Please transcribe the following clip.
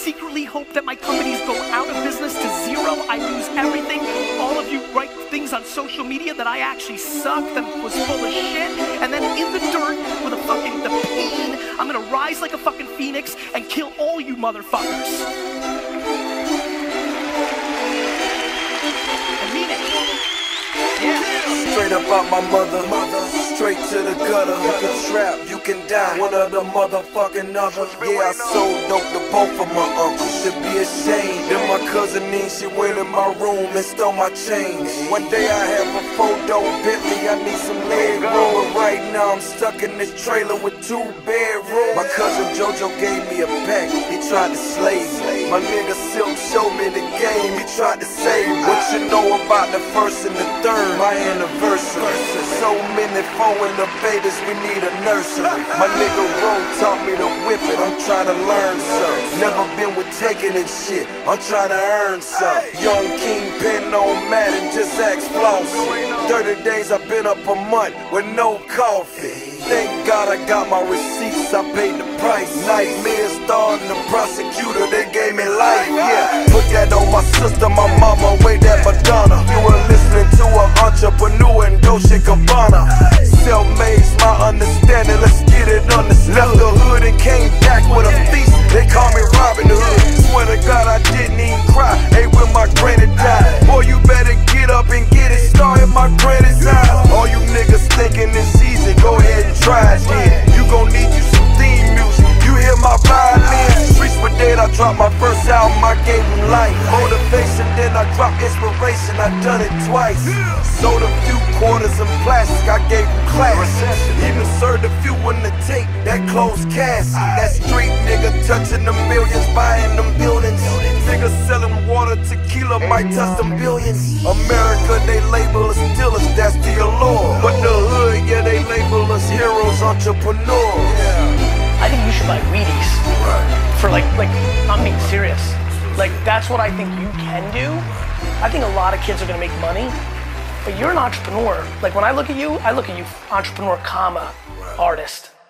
secretly hope that my companies go out of business to zero. I lose everything. All of you write things on social media that I actually sucked and was full of shit. And then in the dirt with the pain, I'm gonna rise like a fucking phoenix and kill all you motherfuckers. I mean it. Yeah. Straight up out my mother, straight to the gutter. You can trap, you can die, one of the motherfucking other. Yeah, I sold dope to both of my uncles. Should be ashamed. Then my cousin she went in my room and stole my change. One day I have a photo Bentley, I need some leg room. But right now I'm stuck in this trailer with 2 bedrooms. My cousin JoJo gave me a pack, he tried to slave me. My nigga Silk showed me the game, he tried to save me. What you know about the first and the third? My anniversary. So many foreign the babies, we need a nursery. My nigga Ro taught me to whip it, I'm trying to learn some. Never been with taking and shit, I'm trying to earn some. Young Kingpin on Madden, just ask Flossy. 30 days I've been up a month with no coffee. Thank God I got my receipts, I paid the price. Nightmares starting the prosecutor, they gave me life. Yeah, put that on my sister, my mama, way that Madonna. You were listening to an entrepreneur in Dolce Gabbana. Self-made's my understanding, let's get it understood. Left the hood and came back with a feast, they call me Robin Hood. Swear to God I didn't even cry, hey when my granny died. Boy you better get up and get it started, my granny's eyes. All you niggas thinking it's easy, go ahead and try it then. You gon' need you some theme music, you hear my violin. Streets were dead, I dropped my first album, I gave them life. Motivation, then I dropped inspiration, I done it twice. Sold a few quarters in plastic, I gave them class. Even served a few on the tape, that closed casket. That street nigga touching the millions, buying them buildings. Niggas selling water, tequila might touch them billions. America, they label us dealers, that's the allure. But the hood, yeah, they label us heroes, entrepreneurs. I think you should buy Wheaties. For like, I'm being serious. Like, that's what I think you can do. I think a lot of kids are gonna make money, but you're an entrepreneur. Like, when I look at you entrepreneur, comma, artist.